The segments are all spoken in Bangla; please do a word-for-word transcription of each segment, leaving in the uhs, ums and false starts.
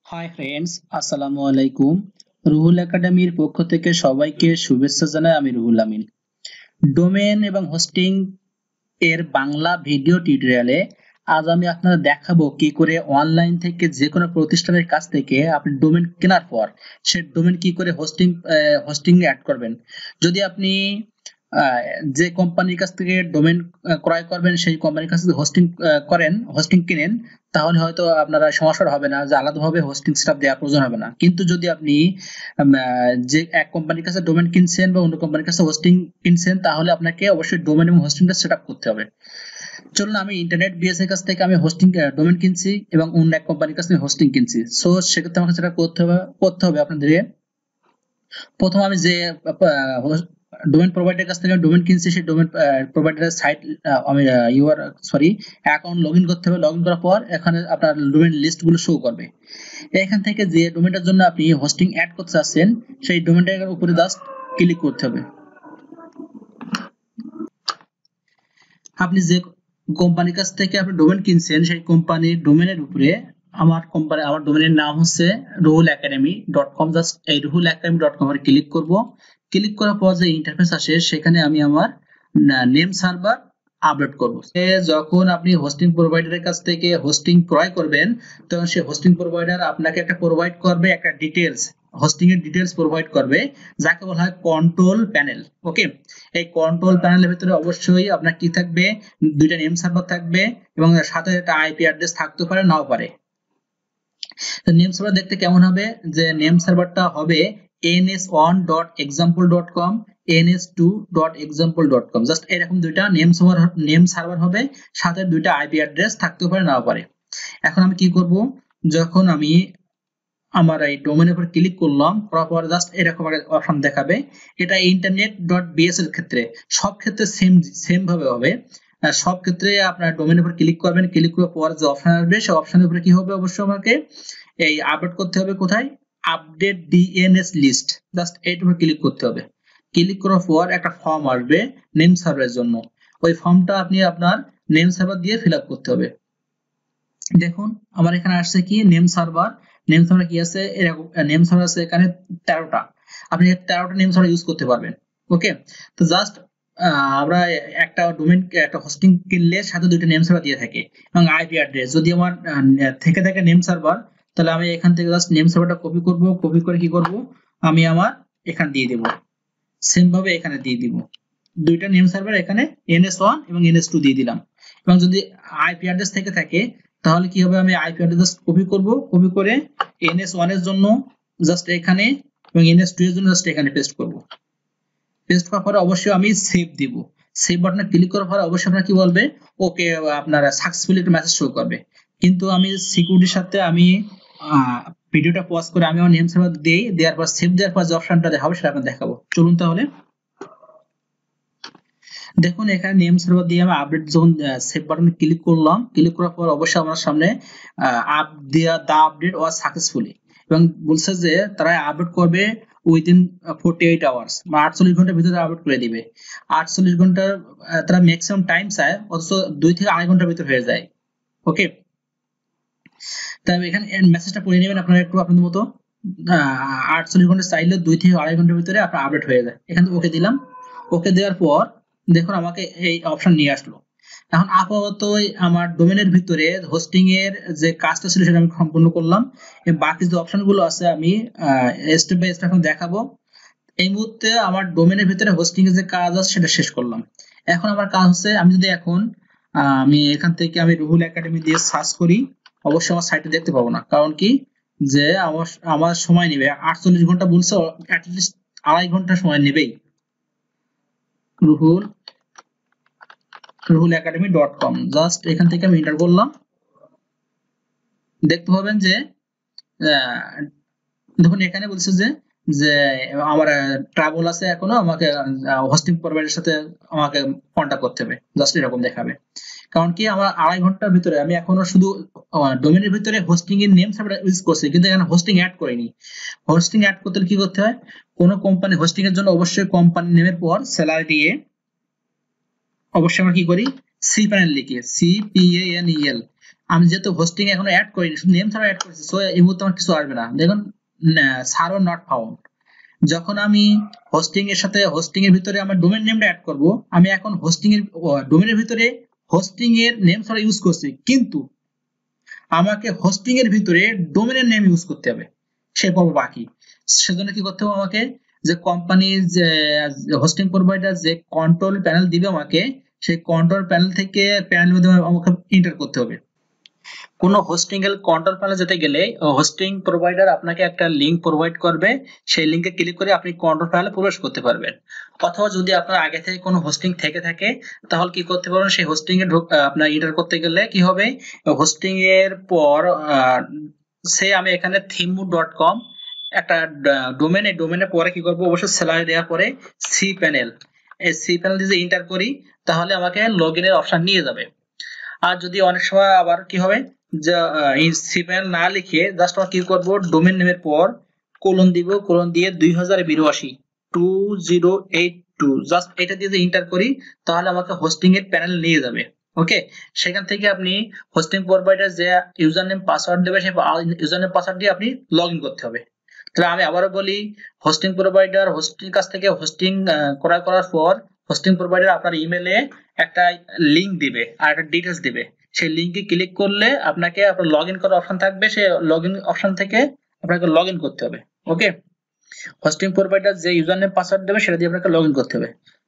হাই ফ্রেন্ডস, আসসালামু আলাইকুম। রুহুল একাডেমির পক্ষ থেকে সবাইকে শুভেচ্ছা জানাই। আমি রুহুল আমিন। ডোমেন এবং হোস্টিং এর বাংলা ভিডিও টিউটোরিয়ালে আজ আমি আপনাদের দেখাবো কি করে অনলাইন থেকে যে কোনো প্রতিষ্ঠানের কাছ থেকে আপনি ডোমেন কেনার পর সে ডোমেন কি করে হোস্টিং হোস্টিং এ অ্যাড করবেন। যদি আপনি আহ, যে কোম্পানির কাছ থেকে ডোমেন ক্রয় করবেন সেই কোম্পানির কাছ থেকে হোস্টিং করেন হোস্টিং কিনেন, তাহলে হয়তো আপনারা সমস্যা হবে না, যে আলাদাভাবে হোস্টিং সেটআপ দেওয়ার প্রয়োজন হবে না। কিন্তু যদি আপনি আম, আহ, যে এক কোম্পানির কাছে ডোমেন কিনছেন বা অন্য কোম্পানির কাছে হোস্টিং কিনছেন, তাহলে আপনাকে অবশ্যই ডোমেন এবং হোস্টিংটা সেটআপ করতে হবে। চলুন, আমি ইন্টারনেট বিএস এর কাছ থেকে আমি হোস্টিং ডোমেন কিনছি এবং অন্য এক কোম্পানির কাছ থেকে হোস্টিং কিনছি। সো সেক্ষেত্রে আমাকে সেটা করতে হবে করতে হবে আপনাদের। প্রথম আমি যে ডোমেন প্রোভাইডারের কাছ থেকে ডোমেন কিনছি সেই ডোমেন প্রোভাইডারের সাইট আমি your sorry account log in করতে হবে। লগ ইন করার পর এখানে আপনার ডোমেন লিস্ট গুলো শো করবে। এখান থেকে যে ডোমেনটার জন্য আপনি হোস্টিং অ্যাড করতে চাচ্ছেন সেই ডোমেনটার উপরে জাস্ট ক্লিক করতে হবে। আপনি যে কোম্পানির কাছ থেকে আপনি ডোমেন কিনছেন সেই কোম্পানির ডোমেনের উপরে আমার কোম্পানি আমার ডোমেনের নাম হচ্ছে Ruhul academy dot com. Just এই রুহুল একাডেমি ডট কম এর ক্লিক করব। ক্লিক করার পর যে ইন্টারফেস আসে সেখানে আমি আমার নেম সার্ভার আপডেট করব। যখন আপনি হোস্টিং প্রোভাইডারের কাছ থেকে হোস্টিং ক্রয় করবেন, তখন সেই হোস্টিং প্রোভাইডার আপনাকে একটা প্রোভাইড করবে একটা ডিটেলস, হোস্টিং এর ডিটেলস প্রোভাইড করবে, যাকে বলা হয় কন্ট্রোল প্যানেল। ওকে, এই কন্ট্রোল প্যানেলের ভিতরে অবশ্যই আপনার কি থাকবে, দুইটা নেম সার্ভার থাকবে এবং সাথে একটা আইপি অ্যাড্রেস থাকতে পারে নাও পারে। নেম সার্ভার দেখতে কেমন হবে, যে নেম সার্ভারটা হবে N S one dot example dot com, N S two dot example dot com. Just এরকম দুইটা নেম সার্ভার নেম সার্ভার হবে, সাথে দুইটা আইপি অ্যাড্রেস থাকতে পারে নাও পারে। এখন আমি কি করব, যখন আমি আমার এই ডোমেনের উপর ক্লিক করলাম, করার পর জাস্ট এরকম একটা অপশন দেখাবে। এটা ইন্টারনেট ডট বিএস এর ক্ষেত্রে সব ক্ষেত্রে সেম সেম ভাবে হবে। সব ক্ষেত্রে আপনার ডোমেনের উপর ক্লিক করবেন, ক্লিক করার পর যে অপশন আসবে সেই অপশনের উপরে কি হবে, অবশ্যই আমাকে এই আপডেট করতে হবে। কোথায়? Update DNS list. জাস্ট এইটার উপর ক্লিক করতে হবে। ক্লিক করার পর একটা ফর্ম আসবে নেম সার্ভারের জন্য। ওই ফর্মটা আপনি আপনার নেম সার্ভার দিয়ে ফিল আপ করতে হবে। দেখুন আমার এখানে আসছে কি নেম সার্ভার। নেম সার্ভার কি আছে, এরকম নেম সার্ভার আছে এখানে তেরোটা। আপনি তেরোটা নেম সার্ভার ইউজ করতে পারবেন। ওকে, তো জাস্ট আমরা একটা ডোমেন একটা হোস্টিং কিনলে সাথে দুইটা নেম সার্ভার দিয়ে থাকে এবং আইপি অ্যাড্রেস যদি আমার থেকে থাকে নেম সার্ভার, তাহলে আমি এখান থেকে জাস্ট নেম সার্ভারটা কপি করব। কপি করে কি করব, আমি আমার এখানে দিয়ে দেব। সেম ভাবে এখানে দিয়ে দিব। দুইটা নেম সার্ভার এখানে এন এস ওয়ান এবং এন এস টু দিয়ে দিলাম। এবং যদি আইপি অ্যাড্রেস থেকে থাকে তাহলে কি হবে, আমি আইপি অ্যাড্রেস কপি করব। কপি করে এন এস ওয়ান এর জন্য জাস্ট এখানে এবং এন এস টু এর জন্য জাস্ট এখানে পেস্ট করব। পেস্ট করার পরে অবশ্যই আমি সেভ দিব। সেভ বাটনে ক্লিক করার পরে অবশ্যই আপনারা কি বলবে, ওকে আপনারা সাকসেসফুলি একটা মেসেজ শো করবে। কিন্তু আমি সিকিউরিটির সাথে আমি ভিডিওটা পজ করে আমি আমার নেম সার্ভার দেই, দেওয়ার পর সেভ দেওয়ার পর যে অপশনটা দেখাবো সেটা আপনাদের দেখাবো। চলুন তাহলে দেখুন, এখানে নেম সার্ভার দিয়ে আমি আপডেট যখন সেভ বাটনে ক্লিক করলাম, ক্লিক করার পর অবশ্যই আমার সামনে আপ দেয়া দা আপডেট ওয়াজ সাকসেসফুলি এবং বলছে যে তারা আপডেট করবে উইদিন ফোর্টি এইট আওয়ার্স বা আটচল্লিশ ঘন্টার ভিতরে আপডেট করে দিবে। আটচল্লিশ ঘন্টার তারা ম্যাক্সিমাম টাইম চায়, অথচ দুই থেকে আড়াই ঘন্টার ভিতরে হয়ে যায়। ওকে, তাই এখানে মেসেজটা পড়ে নেবেন আপনারা একটু আপনাদের মতো। আটচল্লিশ ঘন্টা চাইলে দুই থেকে আড়াই ঘন্টার ভিতরে আপনার আপডেট হয়ে যায়। এখানে ওকে দিলাম। ওকে দেওয়ার পর দেখুন আমাকে এই অপশন নিয়ে আসলো। এখন আপাতত আমার ডোমেনের ভিতরে হোস্টিং এর যে কাজটা ছিল সেটা আমি সম্পূর্ণ করলাম। বাকি যে অপশন গুলো আছে আমি স্টেপ বাই স্টেপ দেখাবো। এই মুহূর্তে আমার ডোমেনের ভিতরে হোস্টিং এর যে কাজ আছে সেটা শেষ করলাম। এখন আমার কাজ হচ্ছে, আমি যদি এখন আমি এখান থেকে আমি রুহুল একাডেমি দিয়ে সার্চ করি, অবশ্যই আমার সাইটে দেখতে পাবো না। কারণ কি, যে আমার আমার সময় নেবে আটচল্লিশ ঘন্টা বলছে, অ্যাটলিস্ট আড়াই ঘন্টা সময় নেবেই। Ruhul Ruhul academy dot com just এখান থেকে আমি এন্টার করলাম। দেখতে পাবেন যে দেখুন এখানে বলছে যে যে আমার ট্রাভেল আছে, এখনো আমাকে হোস্টিং প্রোভাইডারের সাথে আমাকে কন্টাক্ট করতে হবে। জাস্ট এরকম দেখাবে। কারণ কি, আমার আড়াই ঘন্টার ভিতরে আমি এখনো শুধু ডোমেনের ভিতরে হোস্টিং এর নেম সার্ভার ইউজ করছি, কিন্তু এখানে হোস্টিং অ্যাড করিনি। হোস্টিং অ্যাড করতে কি করতে হয়, কোনো কোম্পানি হোস্টিং এর জন্য অবশ্যই কোম্পানি নেমের পর স্যালারি দিয়ে অবশ্যই আমরা কি করি, সি প্যানেল লিখি, C P A N E L আমি যেহেতু হোস্টিং এখনো অ্যাড করিনি, শুধু নেম ছাড়া অ্যাড করেছি, সো এই মুহূর্তে আমার কিছু আসবে না। দেখুন সার্ভার নট ফাউন্ড। যখন আমি হোস্টিং এর সাথে হোস্টিং এর ভিতরে আমার ডোমেন নেমটা অ্যাড করব, আমি এখন হোস্টিং এর ডোমেনের ভিতরে হোস্টিং এর নেম ছাড়া ইউজ করছি, কিন্তু আমাকে হোস্টিং এর ভিতরে ডোমেনের নেম ইউজ করতে হবে, সে পাবো বাকি। সেজন্য কি করতে হবে, আমাকে যে কোম্পানির যে হোস্টিং প্রোভাইডার যে কন্ট্রোল প্যানেল দিবে আমাকে, সেই কন্ট্রোল প্যানেল থেকে প্যানেলের মধ্যে আমাকে এন্টার করতে হবে। কোনো হোস্টিং এর কন্ট্রোল প্যানেলে যেতে গেলে হোস্টিং প্রোভাইডার আপনাকে একটা লিংক প্রোভাইড করবে, সেই লিংকে ক্লিক করে আপনি কন্ট্রোল প্যানেলে প্রবেশ করতে পারবেন। অথবা যদি আপনার আগে থেকে কোনো হোস্টিং থেকে থাকে, তাহলে কি করতে পারবেন, সেই হোস্টিং এ আপনার এন্টার করতে গেলে কি হবে, হোস্টিং এর পর সে আমি এখানে থিমু ডট কম একটা ডোমেন, এই ডোমেনের পরে কি করবো, অবশ্যই স্যালারি দেওয়ার পরে সি প্যানেল, এই সি প্যানেল দিয়ে এন্টার করি, তাহলে আমাকে লগ ইনের অপশন নিয়ে যাবে। আর যদি অনেক সময় আবার কি হবে, যে এই সি প্যানেল না লিখে জাস্ট আমরা কি করব, ডোমেন নেমের পর কোলন দিব, কোলন দিয়ে দুই হাজার বিরাশি two zero eight two just এটা দিয়ে এন্টার করি, তাহলে আমাকে হোস্টিং এর প্যানেল নিয়ে যাবে। ওকে, সেখান থেকে আপনি হোস্টিং প্রোভাইডার যে ইউজার নেম পাসওয়ার্ড দেবে, সেই ইউজার নেম পাসওয়ার্ড দিয়ে আপনি লগ ইন করতে হবে। তাহলে আমি আবারও বলি, হোস্টিং প্রোভাইডার হোস্টিং কাছ থেকে হোস্টিং ক্রয় করার পর হোস্টিং প্রোভাইডার আপনার ইমেলে একটা লিংক দিবে আর একটা ডিটেলস দিবে, সেই লিংকে ক্লিক করলে আপনাকে আপনার লগ ইন করার অপশন থাকবে, সেই লগ ইন অপশন থেকে আপনাকে লগ ইন করতে হবে। ওকে, হোস্টিং প্রোভাইডার যে ইউজার নেম পাসওয়ার্ড দেবে সেটা দিয়ে আপনাকে লগ ইন করতে হবে।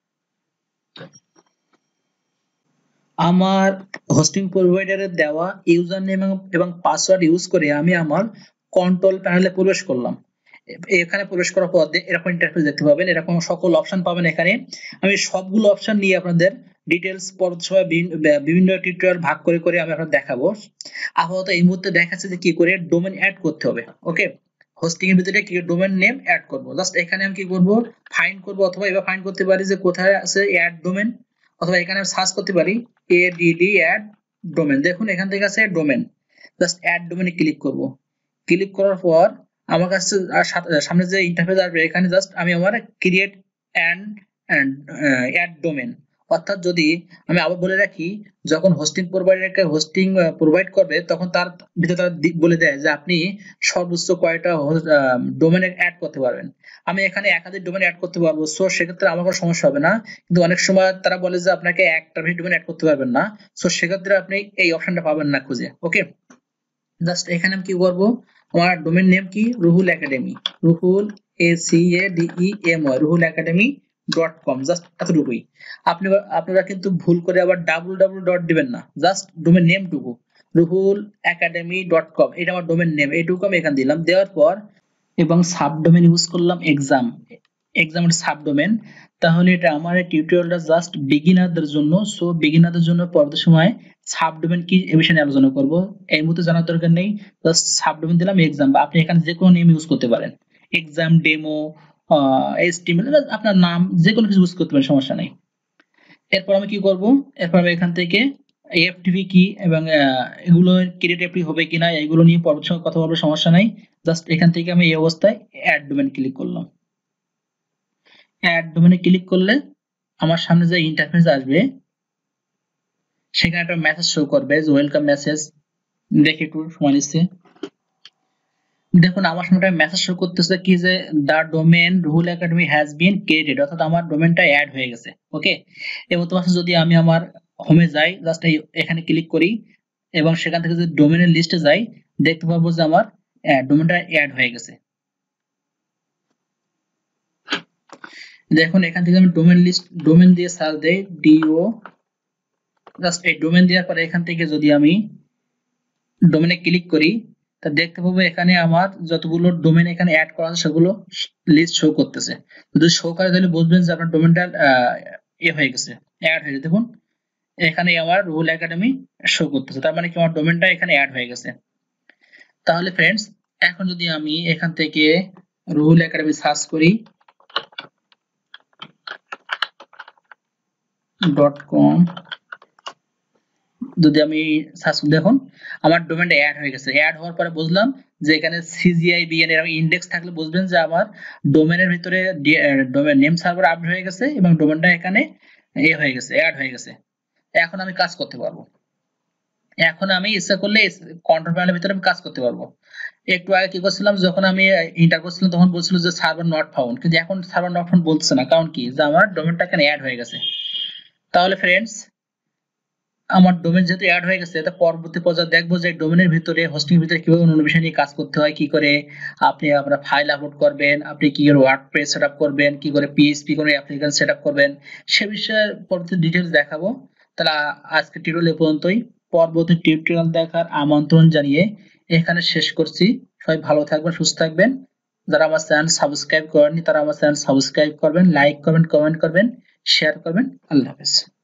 আমার হোস্টিং প্রোভাইডারের দেওয়া ইউজার নেম এবং পাসওয়ার্ড ইউজ করে আমি আমার কন্ট্রোল প্যানেলে প্রবেশ করলাম। এখানে প্রবেশ করার পর এরকম ইন্টারফেস দেখতে পাবেন, এরকম সকল অপশন পাবেন। এখানে আমি সবগুলো অপশন নিয়ে আপনাদের ডিটেলস পর্যায়ে বিভিন্ন টিউটোরিয়াল ভাগ করে করে আমি আপনাদের দেখাবো। আপাতত এই মুহূর্তে দেখাচ্ছে যে কি করে ডোমেন অ্যাড করতে হবে। ওকে, হোস্টিং এর ভিতরে কি ডোমেন নেম অ্যাড করব, জাস্ট এখানে আমি কি করব, ফাইন্ড করব, অথবা এবার ফাইন্ড করতে পারি যে কোথায় আছে অ্যাড ডোমেন, অথবা এখানে সার্চ করতে পারি এডিডি অ্যাড ডোমেন। দেখুন এখান থেকে আছে ডোমেন, জাস্ট অ্যাড ডোমেনে ক্লিক করব। ক্লিক করার পর আমার কাছে সামনে যে ইন্টারফেস আসবে, এখানে জাস্ট আমি আমার ক্রিয়েট অ্যান্ড অ্যাড ডোমেন, অর্থাৎ যদি আমি আবার বলে রাখি, যখন হোস্টিং প্রোভাইডারকে হোস্টিং প্রোভাইড করবে তখন তার ভিতরে তারা বলে দেয় যে আপনি সর্বোচ্চ কয়টা ডোমেনে অ্যাড করতে পারবেন। আমি এখানে একাধিক ডোমেন অ্যাড করতে পারবো, সো সেক্ষেত্রে আমার কোনো সমস্যা হবে না। কিন্তু অনেক সময় তারা বলে যে আপনাকে একটা বেশি ডোমেন অ্যাড করতে পারবেন না, সো সেক্ষেত্রে আপনি এই অপশনটা পাবেন না খুঁজে। ওকে, জাস্ট এখানে আমি কি করব, আমার ডোমেন নেম কি, Ruhul academy, Ruhul A C A D E M Y Ruhul academy dot com, just এতটুকুই। আপনি আপনারা কিন্তু ভুল করে আবার ডাবল ডাবল ডট দিবেন না, জাস্ট ডোমেন নেমটুকু রুহুল একাডেমি ডট কম, এটা আমার ডোমেন নেম, এইটুকু আমি এখানে দিলাম। দেওয়ার পর এবং সাবডোমেন ইউজ করলাম এক্সাম, এক্সামের সাবডোমেন। তাহলে এটা আমার টিউটোরিয়ালটা জাস্ট বিগিনারদের জন্য, সো বিগিনারদের জন্য পরবর্তী সময় সাবডোমেন কি এই বিষয়ে আলোচনা করব, এই মুহূর্তে জানার দরকার নেই। জাস্ট সাবডোমেন দিলাম এক্সাম, বা আপনি এখানে যে কোনো নেম ইউজ করতে পারেন, এক্সাম, ডেমো, এইচটিএমএল, আপনার নাম যে কোনো কিছু ইউজ করতে পারেন, সমস্যা নেই। এরপর আমি কি করব, এরপর আমি এখান থেকে এফটিপি কি এবং এগুলো ক্রিয়েট এফটিপি হবে কিনা এগুলো নিয়ে পরবর্তী সময় কথা বলবো, সমস্যা নাই। জাস্ট এখান থেকে আমি এই অবস্থায় অ্যাড ডোমেন ক্লিক করলাম। অ্যাড ডোমেনে ক্লিক করলে আমার সামনে যে ইন্টারফেস আসবে, সেখানে একটা মেসেজ শো করবে যে ওয়েলকাম মেসেজ। দেখে একটু সময় নিচ্ছে। দেখুন আমার সামনে একটা মেসেজ শো করতেছে কি যে the domain Ruhul academy has been created, অর্থাৎ আমার ডোমেনটা অ্যাড হয়ে গেছে। ওকে, এবং তোমার যদি আমি আমার হোমে যাই, জাস্ট এখানে ক্লিক করি এবং সেখান থেকে যদি ডোমেনের লিস্টে যাই, দেখতে পাবো যে আমার ডোমেনটা অ্যাড হয়ে গেছে। দেখুন এখান থেকে আমি ডোমেন লিস্ট ডোমেন দিয়ে সার্চ দেই ডিও, জাস্ট এই ডোমেন দেওয়ার পরে এখান থেকে যদি আমি ডোমেনে ক্লিক করি, তা দেখতে পাবো এখানে আমার যতগুলো ডোমেন এখানে অ্যাড করা আছে সেগুলো লিস্ট শো করতেছে। যদি শো করে তাহলে বুঝবেন যে আপনার ডোমেনটা এ হয়ে গেছে, অ্যাড হয়ে গেছে। দেখুন এখানে আমার রুহুল একাডেমি শো করতেছে, তার মানে কি আমার ডোমেনটা এখানে অ্যাড হয়ে গেছে। তাহলে ফ্রেন্ডস, এখন যদি আমি এখান থেকে রুহুল একাডেমি সার্চ করি ডট কম, যদি আমি সার্চ দেখুন আমার ডোমেনটা অ্যাড হয়ে গেছে। অ্যাড হওয়ার পরে বুঝলাম যে এখানে সিজিআইবিএন এর ইনডেক্স থাকলে বুঝবেন যে আমার ডোমেনের ভিতরে ডোমেন নেম সার্ভার আপডেট হয়ে গেছে এবং ডোমেনটা এখানে এ হয়ে গেছে, অ্যাড হয়ে গেছে। এখন আমি কাজ করতে পারবো। এখন আমি ইচ্ছা করলে কন্ট্রোল প্যানেলের ভিতরে আমি কাজ করতে পারবো। একটু আগে কি করছিলাম, যখন আমি ইন্টার করছিলাম তখন বলছিল যে সার্ভার নট ফাউন্ড, কিন্তু এখন সার্ভার নট ফাউন্ড বলছে না, কারণ কি, যে আমার ডোমেনটা এখানে অ্যাড হয়ে গেছে। তাহলে ফ্রেন্ডস, আমার ডোমেন যেহেতু অ্যাড হয়ে গেছে, তা পরবর্তী পর্যায়ে দেখবো যে ডোমেনের ভিতরে, হোস্টিং এর ভিতরে কিভাবে অন্য বিষয় নিয়ে কাজ করতে হয়, কি করে আপনি আপনার ফাইল আপলোড করবেন, আপনি কি করে ওয়ার্ডপ্রেস সেটআপ করবেন, কি করে পিএইচপি কোনো অ্যাপ্লিকেশন সেটআপ করবেন, সে বিষয়ে পরবর্তী ডিটেইলস দেখাবো। তাহলে আজকে টিউটোরিয়াল এ পর্যন্তই। পরবর্তী টিউটোরিয়াল দেখার আমন্ত্রণ জানিয়ে এখানে শেষ করছি। সবাই ভালো থাকবেন, সুস্থ থাকবেন। যারা আমার চ্যানেল সাবস্ক্রাইব করেননি তারা আমার চ্যানেল সাবস্ক্রাইব করবেন, লাইক করবেন, কমেন্ট করবেন, শেয়ার করবেন। আল্লাহ হাফেজ।